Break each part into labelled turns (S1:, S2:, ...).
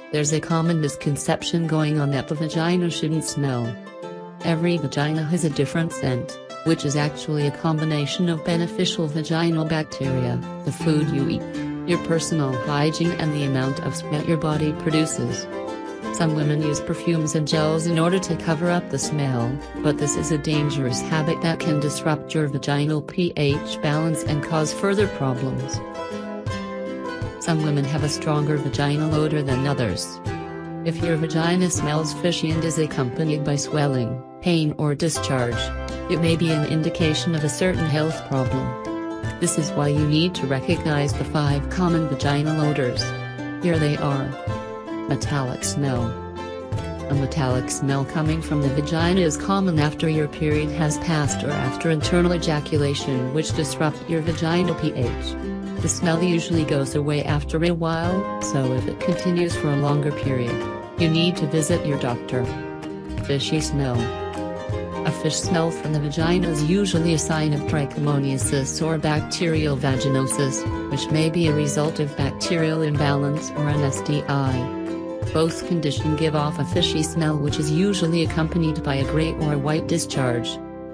S1: There's a common misconception going on that the vagina shouldn't smell. Every vagina has a different scent, which is actually a combination of beneficial vaginal bacteria, the food you eat, your personal hygiene and the amount of sweat your body produces. Some women use perfumes and gels in order to cover up the smell, but this is a dangerous habit that can disrupt your vaginal pH balance and cause further problems. Some women have a stronger vaginal odor than others. If your vagina smells fishy and is accompanied by swelling, pain or discharge, it may be an indication of a certain health problem. This is why you need to recognize the 5 common vaginal odors. Here they are. Metallic smell. A metallic smell coming from the vagina is common after your period has passed or after internal ejaculation, which disrupt your vaginal pH. The smell usually goes away after a while, so if it continues for a longer period, you need to visit your doctor. Fishy smell. A fish smell from the vagina is usually a sign of trichomoniasis or bacterial vaginosis, which may be a result of bacterial imbalance or an STI. Both conditions give off a fishy smell, which is usually accompanied by a gray or white discharge.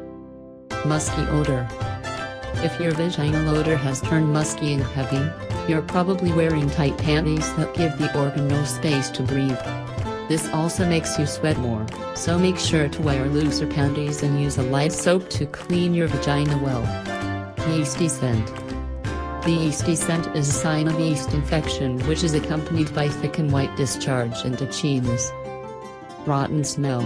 S1: Musky odor. If your vaginal odor has turned musky and heavy, you're probably wearing tight panties that give the organ no space to breathe. This also makes you sweat more, so make sure to wear looser panties and use a light soap to clean your vagina well. Yeasty scent. The yeasty scent is a sign of yeast infection, which is accompanied by thick and white discharge and itchiness. Rotten smell.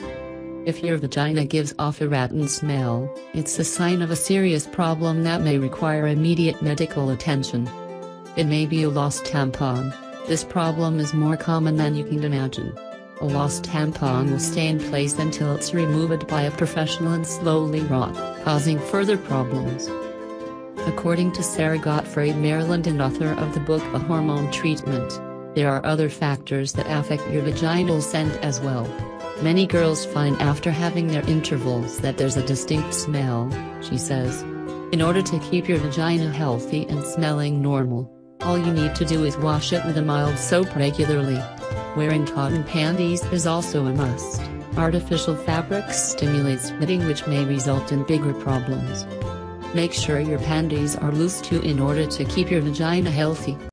S1: If your vagina gives off a rotten smell, it's a sign of a serious problem that may require immediate medical attention. It may be a lost tampon. This problem is more common than you can imagine. A lost tampon will stay in place until it's removed by a professional and slowly rot, causing further problems. According to Sarah Gottfried Maryland, and author of the book A Hormone Treatment, there are other factors that affect your vaginal scent as well. Many girls find after having their intervals that there's a distinct smell, she says. In order to keep your vagina healthy and smelling normal, all you need to do is wash it with a mild soap regularly. Wearing cotton panties is also a must. Artificial fabrics stimulate sweating, which may result in bigger problems. Make sure your panties are loose too in order to keep your vagina healthy.